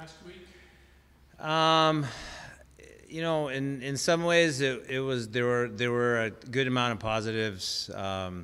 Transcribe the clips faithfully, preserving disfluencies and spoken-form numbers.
past week? Um, you know, in, in some ways, it, it was there were there were a good amount of positives. Um,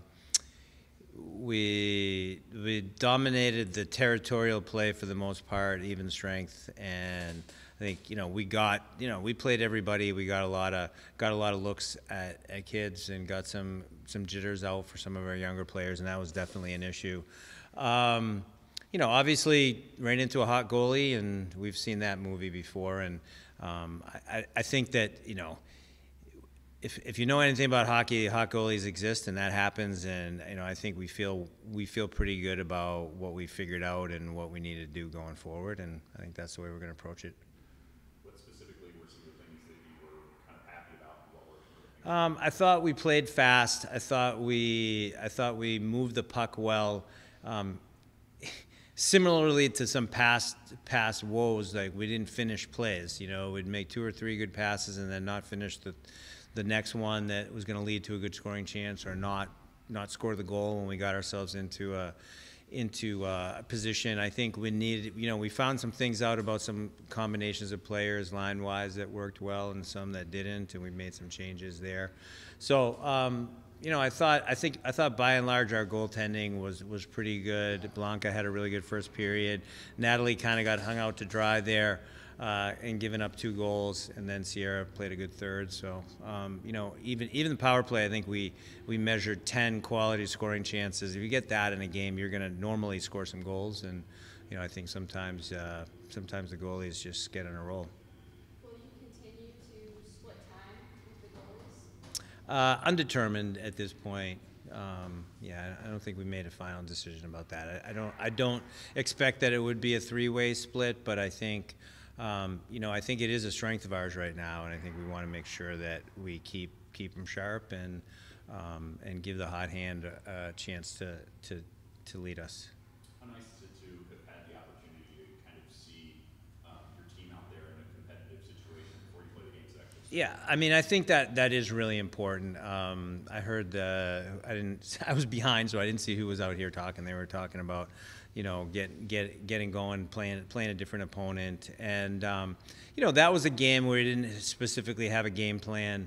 we we dominated the territorial play for the most part, even strength, and I think you know we got you know we played everybody. We got a lot of got a lot of looks at, at kids and got some some jitters out for some of our younger players, and that was definitely an issue. Um, you know, obviously ran into a hot goalie, and we've seen that movie before. And um, I, I think that you know, if if you know anything about hockey, hot goalies exist, and that happens. And you know, I think we feel we feel pretty good about what we figured out and what we need to do going forward. And I think that's the way we're going to approach it. What specifically were some of the things that you were kind of happy about? And what were some of the things? Um, I thought we played fast. I thought we I thought we moved the puck well. Um, Similarly to some past past woes, like we didn't finish plays. You know, we'd make two or three good passes and then not finish the the next one that was going to lead to a good scoring chance, or not not score the goal when we got ourselves into a into a position. I think we needed. You know, we found some things out about some combinations of players line wise that worked well and some that didn't, and we made some changes there. So. Um, You know, I thought I think I thought by and large our goaltending was was pretty good. Blanca had a really good first period. Natalie kind of got hung out to dry there uh, and given up two goals, and then Sierra played a good third. So um, you know, even even the power play, I think we we measured ten quality scoring chances. If you get that in a game, you're going to normally score some goals, and you know I think sometimes uh, sometimes the goalies just get on a roll. Uh, undetermined at this point. Um, yeah, I don't think we made a final decision about that. I, I don't. I don't expect that it would be a three-way split, but I think, um, you know, I think it is a strength of ours right now, and I think we want to make sure that we keep keep them sharp and um, and give the hot hand a, a chance to to to lead us. How nice is it to have had the opportunity to kind of see um, your team out there in a competitive situation before you play the games that actually? Yeah, I mean, I think that that is really important. Um, I heard the, I didn't, I was behind, so I didn't see who was out here talking. They were talking about, you know, get get getting going, playing playing a different opponent, and um, you know, that was a game where we didn't specifically have a game plan.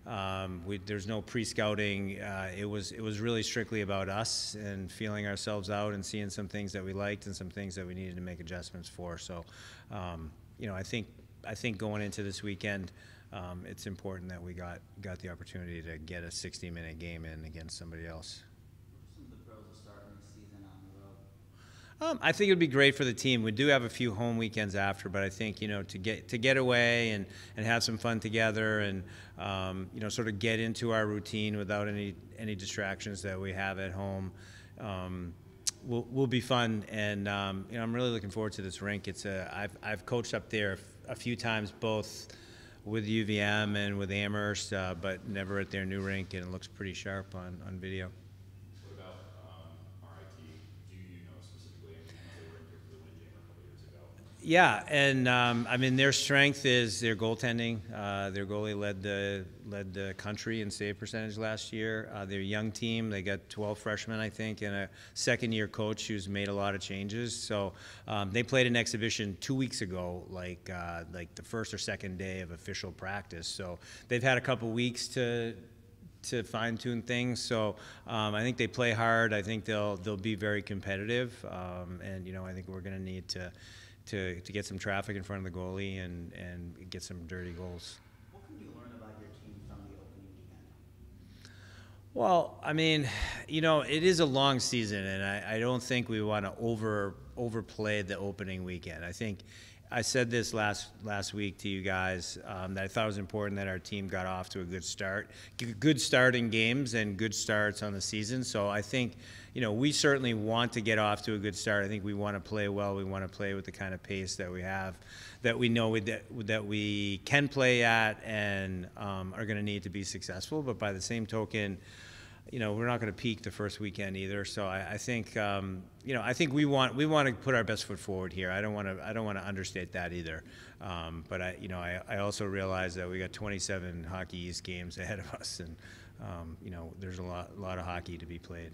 Um, we, there's no pre-scouting. Uh, it was it was really strictly about us and feeling ourselves out and seeing some things that we liked and some things that we needed to make adjustments for. So, um, you know, I think I think going into this weekend. Um, it's important that we got got the opportunity to get a sixty minute game in against somebody else. Some of the pros are starting the season on the road. Um, I think it would be great for the team. We do have a few home weekends after, but I think you know to get to get away and, and have some fun together and um, you know sort of get into our routine without any any distractions that we have at home. Um, will will be fun, and um, you know I'm really looking forward to this rink. It's a I've I've coached up there a few times, both with U V M and with Amherst, uh, but never at their new rink, and it looks pretty sharp on, on video. What about um, R I T? Do you know specifically? I mean, I know they were in here for the Windjammer a couple years ago. Yeah, and um, I mean their strength is their goaltending. Uh, their goalie led the led the country in save percentage last year. Uh, they're a young team. They got twelve freshmen, I think, and a second-year coach who's made a lot of changes. So um, they played an exhibition two weeks ago, like uh, like the first or second day of official practice. So they've had a couple weeks to. to fine-tune things, so um, I think they play hard. I think they'll they'll be very competitive, um, and you know I think we're going to need to to to get some traffic in front of the goalie and and get some dirty goals. What can you learn about your team from the opening weekend? Well, I mean, you know, it is a long season, and I, I don't think we want to over overplay the opening weekend. I think I said this last last week to you guys um, that I thought it was important that our team got off to a good start, good start in games and good starts on the season. So I think, you know, we certainly want to get off to a good start. I think we want to play well. We want to play with the kind of pace that we have, that we know we, that, that we can play at and um, are going to need to be successful. But by the same token, you know, we're not going to peak the first weekend either. So I, I think, um, you know, I think we want we want to put our best foot forward here. I don't want to I don't want to understate that either. Um, but I, you know, I, I also realize that we got twenty-seven Hockey East games ahead of us, and um, you know, there's a lot a lot of hockey to be played.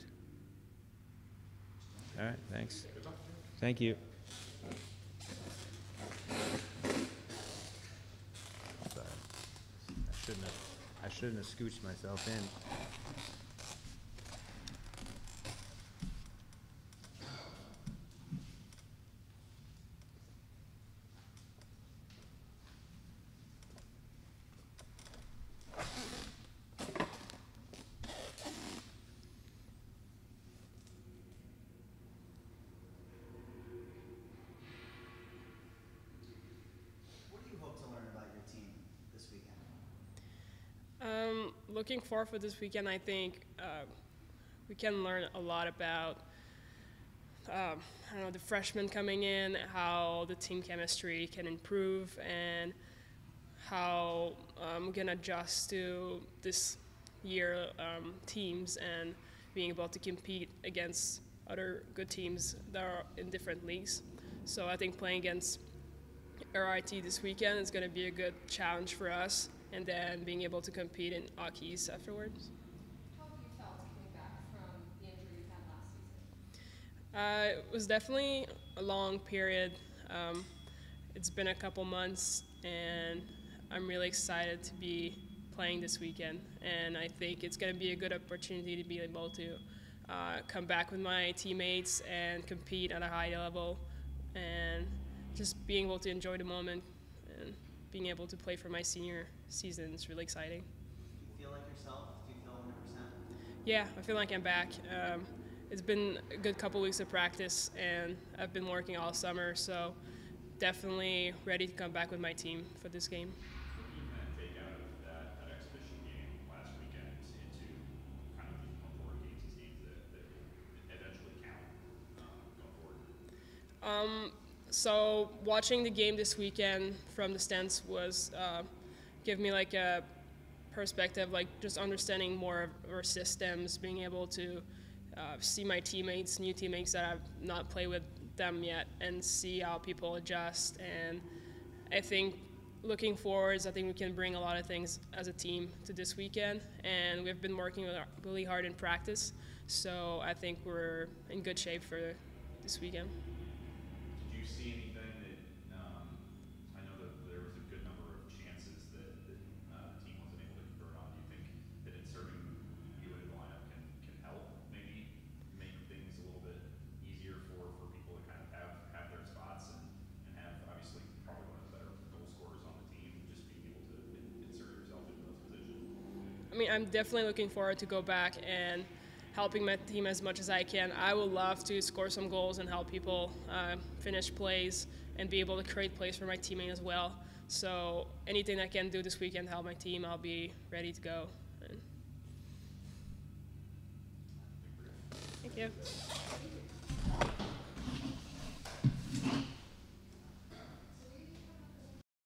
All right, thanks. Thank you. shouldn't have scooched myself in. What do you hope to learn about your team this weekend? Um, looking forward for this weekend, I think uh, we can learn a lot about um, I don't know, the freshmen coming in, how the team chemistry can improve, and how um, we can adjust to this year um, teams and being able to compete against other good teams that are in different leagues. So I think playing against R I T this weekend is going to be a good challenge for us, and then being able to compete in Aki's afterwards. How have you felt coming back from the injury you had last season? Uh, it was definitely a long period. Um, it's been a couple months, and I'm really excited to be playing this weekend. And I think it's going to be a good opportunity to be able to uh, come back with my teammates and compete at a high level, and just being able to enjoy the moment and being able to play for my senior season is really exciting. Do you feel like yourself? Do you feel one hundred percent? Yeah, I feel like I'm back. Um, it's been a good couple weeks of practice, and I've been working all summer, so definitely ready to come back with my team for this game. What do you kind of take out of that, that exhibition game last weekend into kind of the important games, these games that, that will eventually count um, going forward? Um, so watching the game this weekend from the stands was uh, give me like a perspective, like just understanding more of our systems, being able to uh, see my teammates, new teammates that I've not played with them yet, and see how people adjust. And I think looking forwards, I think we can bring a lot of things as a team to this weekend, and we've been working really hard in practice, so I think we're in good shape for this weekend. Did you see anything that, um, I know that there was a good number of chances that, that uh, the team wasn't able to convert on. Do you think that inserting you into the lineup can, can help maybe make things a little bit easier for, for people to kind of have, have their spots and, and have obviously probably one of the better goal scorers on the team, just being able to in, insert yourself into those positions? I mean, I'm definitely looking forward to go back and helping my team as much as I can. I would love to score some goals and help people uh, finish plays and be able to create plays for my teammate as well. So anything I can do this weekend to help my team, I'll be ready to go. And thank you.